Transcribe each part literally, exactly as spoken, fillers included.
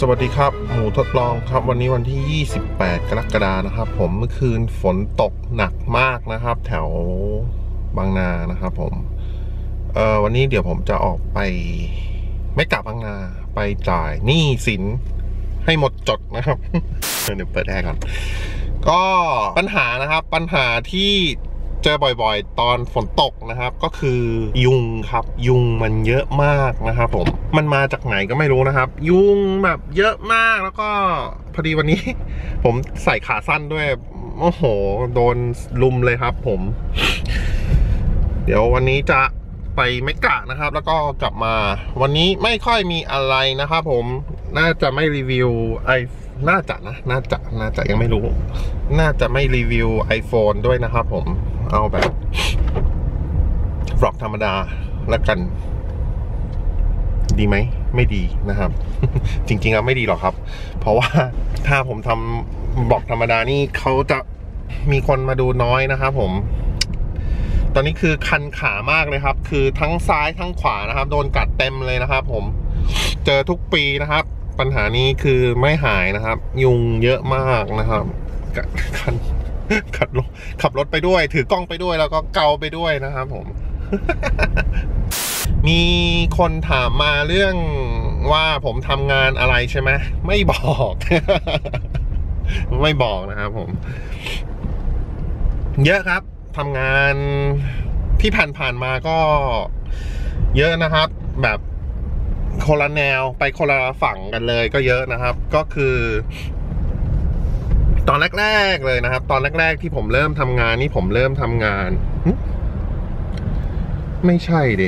วัสดีครับหมูทดลองครับวันนี้วันที่ยี่สิบแปดกรกฎาคมนะครับผมเมื่อคืนฝนตกหนักมากนะครับแถวบางนานะครับผมเอ่อวันนี้เดี๋ยวผมจะออกไปไม่กลับบางนาไปจ่ายหนี้สินให้หมดจดนะครับ เดี๋ยวเปิดแอร์ก่อนก็ปัญหานะครับปัญหาที่เจอบ่อยๆตอนฝนตกนะครับก็คือยุงครับยุงมันเยอะมากนะครับผมมันมาจากไหนก็ไม่รู้นะครับยุงแบบเยอะมากแล้วก็พอดีวันนี้ ผมใส่ขาสั้นด้วยโอ้โหโดนลุมเลยครับผมเดี๋ยววันนี้จะไปเมกะนะครับแล้วก็กลับมาวันนี้ไม่ค่อยมีอะไรนะครับผมน่าจะไม่รีวิวไอน่าจะนะน่าจะน่าจะยังไม่รู้น่าจะไม่รีวิว iPhone ด้วยนะครับผมเอาแบบบล็อกธรรมดาแล้วกันดีไหมไม่ดีนะครับ จริงๆแล้วไม่ดีหรอกครับเพราะว่าถ้าผมทำบล็อกธรรมดานี่เขาจะมีคนมาดูน้อยนะครับผมตอนนี้คือคันขามากเลยครับคือทั้งซ้ายทั้งขวานะครับโดนกัดเต็มเลยนะครับผมเจอทุกปีนะครับปัญหานี้คือไม่หายนะครับยุงเยอะมากนะครับคันขับรถขับรถไปด้วยถือกล้องไปด้วยแล้วก็เกาไปด้วยนะครับผม มีคนถามมาเรื่องว่าผมทำงานอะไรใช่ไหมไม่บอก ไม่บอกนะครับผมเยอะครับทำงานที่ผ่านๆมาก็เยอะนะครับแบบคนละแนวไปคนละฝั่งกันเลยก็เยอะนะครับก็คือตอนแรกๆเลยนะครับตอนแรกๆที่ผมเริ่มทำงานนี่ผมเริ่มทำงานไม่ใช่ดิ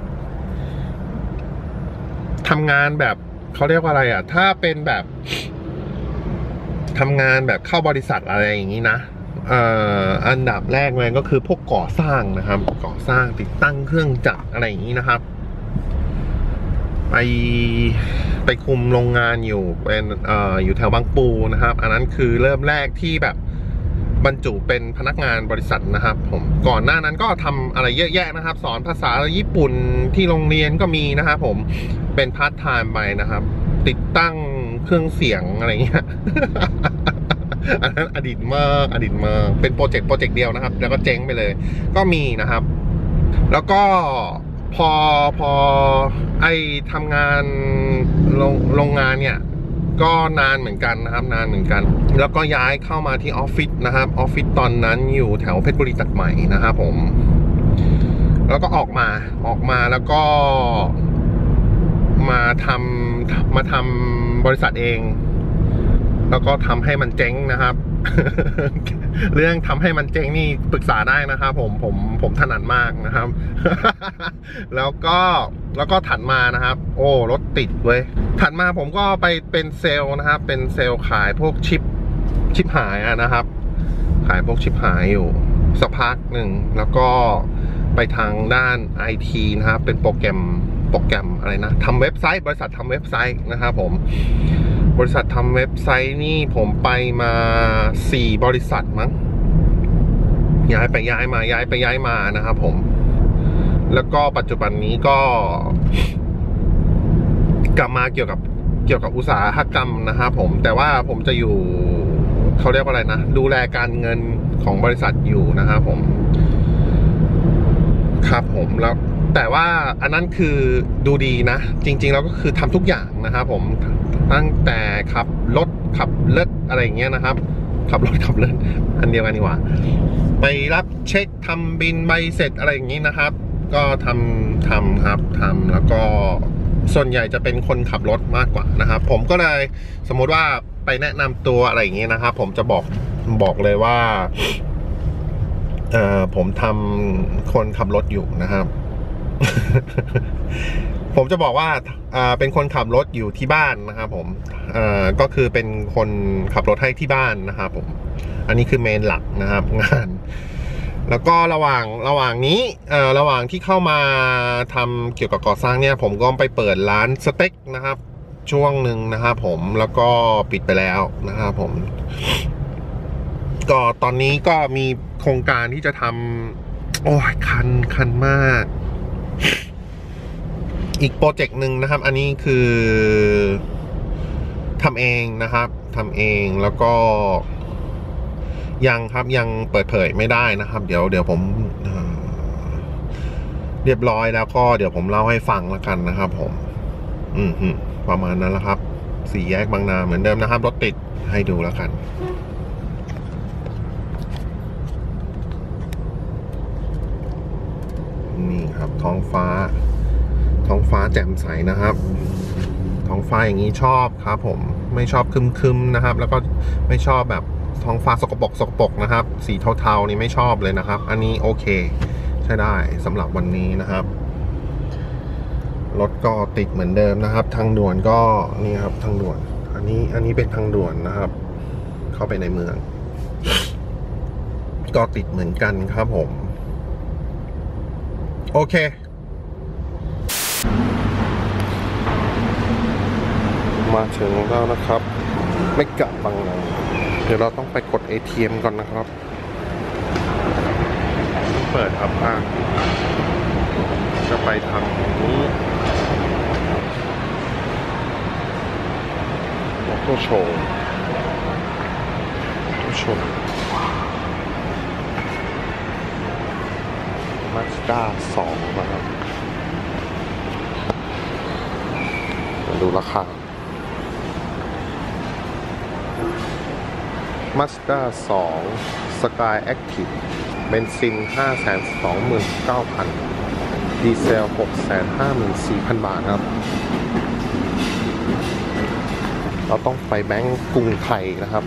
ทำงานแบบเขาเรียกว่าอะไรอ่ะถ้าเป็นแบบทำงานแบบเข้าบริษัทอะไรอย่างนี้นะเอ่ออันดับแรกเลยก็คือพวกก่อสร้างนะครับก่อสร้างติดตั้งเครื่องจักรอะไรอย่างนี้นะครับไปไปคุมโรงงานอยู่เป็นเอ่ออยู่แถวบางปูนะครับอันนั้นคือเริ่มแรกที่แบบบรรจุเป็นพนักงานบริษัทนะครับผมก่อนหน้านั้นก็ทำอะไรเยอะแยะนะครับสอนภาษาญี่ปุ่นที่โรงเรียนก็มีนะครับผมเป็นพาร์ทไทม์ไปนะครับติดตั้งเครื่องเสียงอะไรเงี้ย อันนั้นอดีตมากอดีตมากเป็นโปรเจกต์โปรเจกต์เดียวนะครับแล้วก็เจ๊งไปเลยก็มีนะครับแล้วก็พอพอไอทำงานโรงโรงงานเนี่ยก็นานเหมือนกันนะครับนานเหมือนกันแล้วก็ย้ายเข้ามาที่ออฟฟิศนะครับออฟฟิศตอนนั้นอยู่แถวเพชรบุรีตัดใหม่นะครับผมแล้วก็ออกมาออกมาแล้วก็มาทำมาทำบริษัทเองแล้วก็ทำให้มันเจ๊งนะครับ เรื่องทำให้มันเจ๊งนี่ปรึกษาได้นะครับผมผมผมถนัดมากนะครับ แล้วก็แล้วก็ถัดมานะครับโอ้รถติดเว้ยถัดมาผมก็ไปเป็นเซลล์นะครับเป็นเซลล์ขายพวกชิปชิปหายนะครับขายพวกชิปหายอยู่สักพักหนึ่งแล้วก็ไปทางด้าน ไอ ที นะครับเป็นโปรแกรมโปรแกรมอะไรนะทำเว็บไซต์บริษัททำเว็บไซต์นะครับผมบริษัททำเว็บไซต์นี่ผมไปมาสี่บริษัทมั้งย้ายไปย้ายมาย้ายไปย้ายมานะครับผมแล้วก็ปัจจุบันนี้ก็กลับมาเกี่ยวกับเกี่ยวกับอุตสาหกรรมนะครับผมแต่ว่าผมจะอยู่เขาเรียกว่าอะไรนะดูแลการเงินของบริษัทอยู่นะครับผมครับผมแล้วแต่ว่าอันนั้นคือดูดีนะจริงๆแล้วก็คือทำทุกอย่างนะครับผมตั้งแต่ขับรถขับเลิศอะไรอย่างเงี้ยนะครับขับรถขับเลิศอันเดียวกันดีกว่าไปรับเช็คทำบินใบเสร็จอะไรอย่างนี้นะครับก็ทำทำครับทำแล้วก็ส่วนใหญ่จะเป็นคนขับรถมากกว่านะครับผมก็เลยสมมติว่าไปแนะนำตัวอะไรอย่างเงี้ยนะครับผมจะบอกบอกเลยว่าเอ่อผมทำคนขับรถอยู่นะครับ ผมจะบอกว่าเป็นคนขับรถอยู่ที่บ้านนะครับผมก็คือเป็นคนขับรถให้ที่บ้านนะครับผมอันนี้คือเมนหลักนะครับงานแล้วก็ระหว่างระหว่างนี้ระหว่างที่เข้ามาทำเกี่ยวกับก่อสร้างเนี่ยผมก็ไปเปิดร้านสเต็กนะครับช่วงหนึ่งนะครับผมแล้วก็ปิดไปแล้วนะครับผมก็ตอนนี้ก็มีโครงการที่จะทำโอ้ยคันคันมากอีกโปรเจกต์หนึ่งนะครับอันนี้คือทำเองนะครับทำเองแล้วก็ยังครับยังเปิดเผยไม่ได้นะครับเดี๋ยวเดี๋ยวผมเรียบร้อยแล้วก็เดี๋ยวผมเล่าให้ฟังแล้วกันนะครับผมอืมประมาณนั้นแหละครับสี่แยกบางนาเหมือนเดิมนะครับรถติดให้ดูแล้วกันนี่ครับท้องฟ้าท้องฟ้าแจ่มใสนะครับท้องฟ้าอย่างนี้ชอบครับผมไม่ชอบคึมๆนะครับแล้วก็ไม่ชอบแบบท้องฟ้าสกปรกสกปรกนะครับสีเทาๆนี่ไม่ชอบเลยนะครับอันนี้โอเคใช้ได้สำหรับวันนี้นะครับรถก็ติดเหมือนเดิมนะครับทางด่วนก็นี่ครับทางด่วนอันนี้อันนี้เป็นทางด่วนนะครับเข้าไปในเมืองก็ติดเหมือนกันครับผมโอเคมาถึงแล้วนะครับไม่กลับบางนาเดี๋ยวเราต้องไปกด เอ ที เอ็ม ก่อนนะครับเปิดครับอ่ะจะไปทางนี้มอเตอร์โชว์มอเตอร์โชว์มาสด้าสองนะครับมาดูราคามาสด้าสองสกายแอคทีฟเบนซิน ห้าแสนสองหมื่นเก้าพัน ดีเซล หกแสนห้าหมื่นสี่พัน บาทครับเราต้องไปแบงก์กรุงไทยนะครับ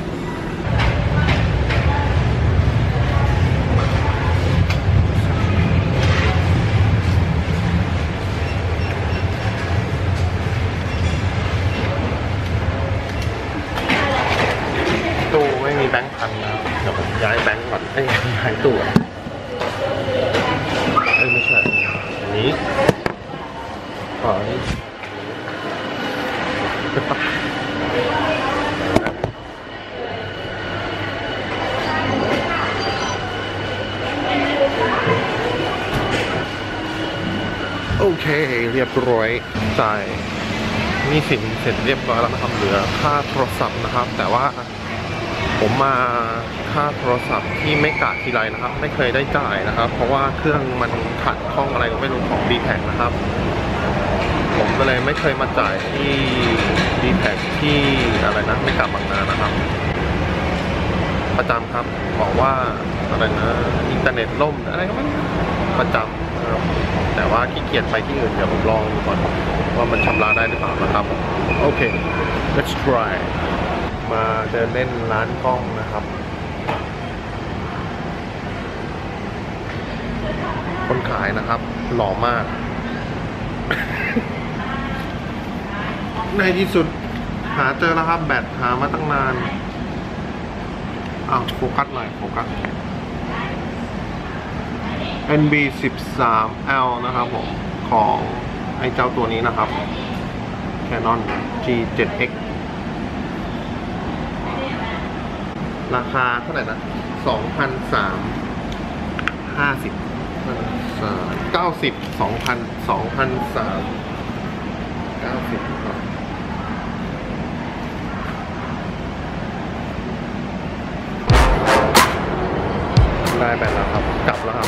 ตู้ไม่มีแบงค์พันนะเดี๋ยวผมย้ายแบงค์ก่อนเอ้ยย้ายตู้เอ้ยไม่ใช่อันนี้อ๋ออันนี้โอเคเรียบร้อยจ่ายนี่สินเสร็จเรียบร้อยแล้วนะครับเหลือค่าโทรศัพท์นะครับแต่ว่าผมมาค่าโทรศัพท์ที่ไม่กะทีไรนะครับไม่เคยได้จ่ายนะครับเพราะว่าเครื่องมันขัดข้องอะไรก็ไม่รู้ของ ดี แท็ก นะครับผมก็เลยไม่เคยมาจ่ายที่ ดี แท็ก ที่อะไรนะไม่กะบางนานะครับประจำครับบอกว่าอะไรนะอินเทอร์เน็ตล่มอะไรก็ไม่ประจำนะครับแต่ว่าขี้เกียจไปที่อื่นเดี๋ยวผมลองดูก่อนว่ามันชำระได้หรือเปล่านะครับโอเค let's try มาเดินเล่นร้านกล้องนะครับคนขายนะครับหล่อมาก ในที่สุดหาเจอแล้วครับแบตหามาตั้งนานอ้าวโฟกัสหน่อยโฟกัส เอ็น บี สิบสาม แอล นะครับผมของไอ้เจ้าตัวนี้นะครับ Canon จี เซเว่น เอ็กซ์ ราคาเท่าไหร่นะ สองพันสามร้อยห้าสิบ เก้าสิบ สองพัน สองพันสามร้อยเก้าสิบครับได้ไปแล้วครับกลับแล้วครับ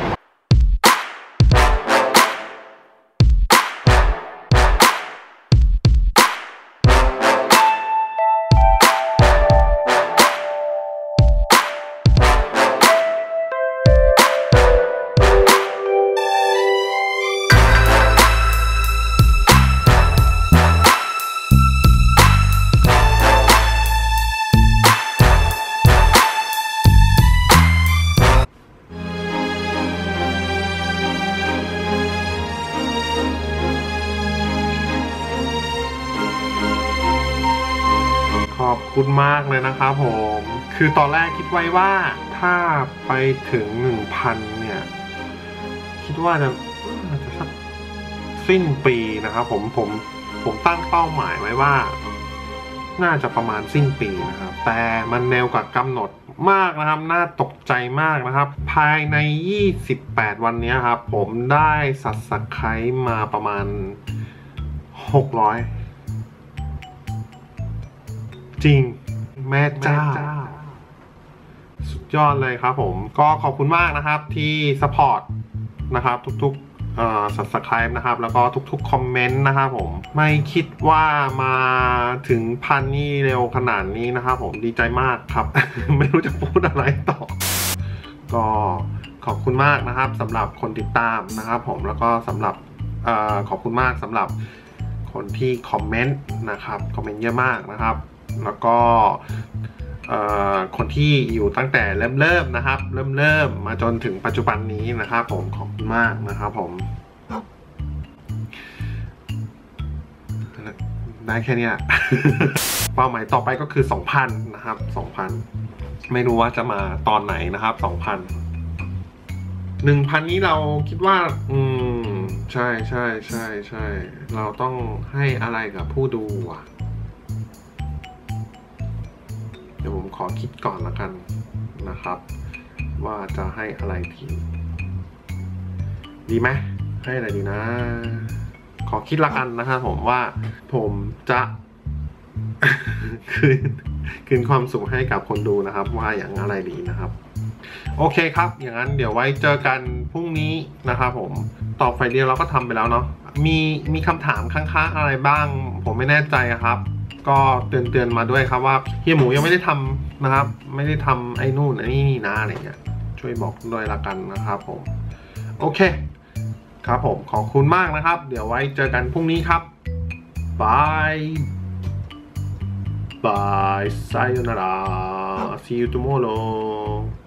ขอบคุณมากเลยนะครับผมคือตอนแรกคิดไว้ว่าถ้าไปถึง หนึ่งพัน เนี่ยคิดว่าจะจะสักสิ้นปีนะครับผมผมผมตั้งเป้าหมายไว้ว่าน่าจะประมาณสิ้นปีนะครับแต่มันเร็วกว่ากำหนดมากนะครับน่าตกใจมากนะครับภายในยี่สิบแปดวันนี้ครับผมได้สับสไครบ์มาประมาณหกร้อยจริงแม่เจ้าสุดยอดเลยครับผมก็ขอบคุณมากนะครับที่ซัพพอร์ตนะครับทุกๆเอ่อ Subscribe นะครับแล้วก็ทุกๆคอมเมนต์นะครับผมไม่คิดว่ามาถึงพันนี่เร็วขนาดนี้นะครับผมดีใจมากครับ ไม่รู้จะพูดอะไรต่อก็ขอบคุณมากนะครับสำหรับคนติดตามนะครับผมแล้วก็สำหรับเอ่อขอบคุณมากสำหรับคนที่คอมเมนต์นะครับคอมเมนต์เยอะมากนะครับแล้วก็คนที่อยู่ตั้งแต่เริ่มเริ่มนะครับเริ่มเริ่มมาจนถึงปัจจุบันนี้นะครับผมขอบคุณมากนะครับผมได้แค่นี้ เป้าหมายต่อไปก็คือ สองพัน นะครับ สองพัน ไม่รู้ว่าจะมาตอนไหนนะครับ สองพัน หนึ่งพัน นี้เราคิดว่าอืมใช่ใช่ใช่ใช่เราต้องให้อะไรกับผู้ดูอ่ะเดี๋ยวผมขอคิดก่อนละกันนะครับว่าจะให้อะไรดีดีไหมให้อะไรดีนะ ขอคิดละกันนะครับผมว่าผมจะ คืนคืนความสุขให้กับคนดูนะครับว่าอย่างอะไรดีนะครับโอเคครับอย่างนั้นเดี๋ยวไว้เจอกันพรุ่งนี้นะครับผมต่อไฟเดียวเราก็ทำไปแล้วเนาะมีมีคำถามค้างๆอะไรบ้างผมไม่แน่ใจครับก็เตือนเตือนมาด้วยครับว่าเฮียหมูยังไม่ได้ทำนะครับไม่ได้ทำไอ้นู่นไอ้นี่นะอะไรเงี้ยช่วยบอกด้วยละกันนะครับผมโอเคครับผมขอบคุณมากนะครับเดี๋ยวไว้เจอกันพรุ่งนี้ครับบายบาย sayonara see you tomorrow